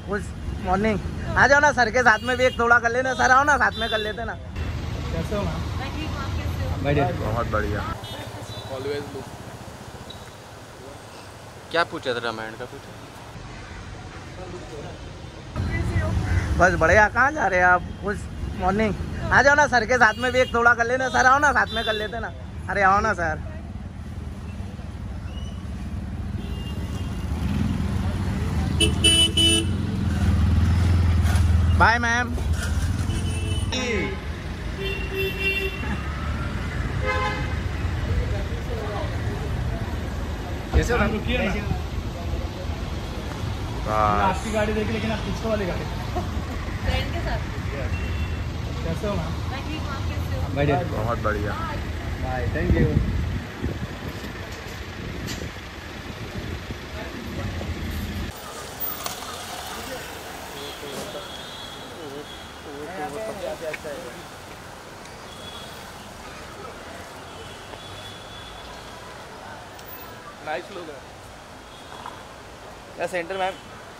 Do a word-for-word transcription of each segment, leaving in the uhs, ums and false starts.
उस मॉर्निंग आ जाओ ना सर के साथ में भी एक थोड़ा कर लेना। सर आओ ना साथ में कर लेते ना। कैसे हो मैम? बढ़िया, बहुत बढ़िया। Always look. क्या पूछा था रामायण का? पूछा बस बढ़िया। कहाँ जा रहे हैं आप? उस मॉर्निंग आ जाओ ना सर के साथ में भी एक थोड़ा कर लेना। सर आओ ना साथ में कर लेते ना। अरे आओ ना सर। Bye ma'am. कैसे हो? रुकिए ना। आपकी गाड़ी देखी लेकिन आप पीछे वाली गाड़ी फ्रेंड के साथ। कैसे हो मैम? मैं ठीक हूँ, आप कैसे हो? बढ़िया। बहुत बढ़िया। Bye, thank you. नाइस लोग है क्या सेंटर मैम?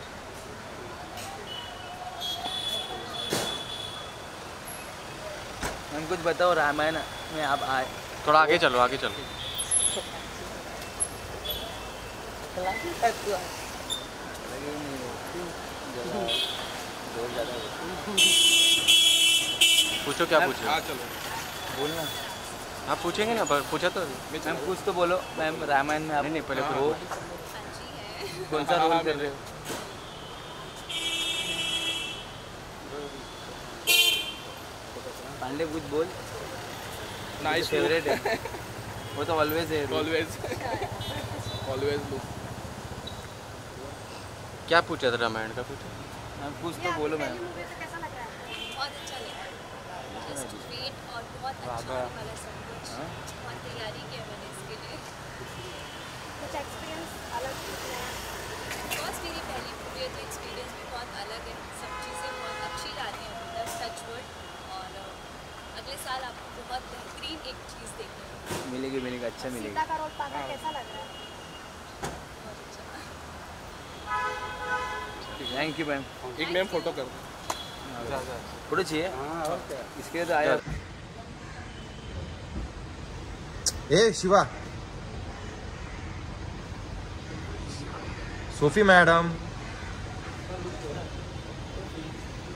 मैम कुछ बताओ रामायण में आप आए। थोड़ा आगे चलो, आगे चलो। पूछो क्या पूछो? हाँ चलो बोलना। आप पूछेंगे ना, पर पूछा तो। मैम कुछ तो बोलो मैम, रामायण में आप नहीं नहीं, पहले हाँ, रोल कौन सा रोल कर रहे हो? पांडे कुछ बोल। नाइस फेवरेट है वो तो ऑलवेज है। Always always look. क्या पूछा था रामायण का? पूछा मैम कुछ तो बोलो मैम। कैसा लग रहा है? बहुत अच्छा लग रहा है। जस्ट वेट और बहुत अच्छा होने वाला सब कुछ। बहुत तैयारी की है मैंने इसके लिए। कुछ एक्सपीरियंस अलग है। फर्स्ट मेरी पहली मूवी है तो एक्सपीरियंस भी बहुत अलग है। सब चीज़ें बहुत अच्छी जा रही हैं अभी तक, टच वुड। और अगले साल आपको बहुत बेहतरीन एक चीज़ देखने को मिलेगी मिलेगी अच्छा मिलेगी। सीता का रोल पाना कैसा लग रहा है? बहुत अच्छा। Thank you ma'am. एक मैम फोटो कर दो। फोटो चाहिए? इसके लिए तो आया। ए शिवा, सोफी मैडम,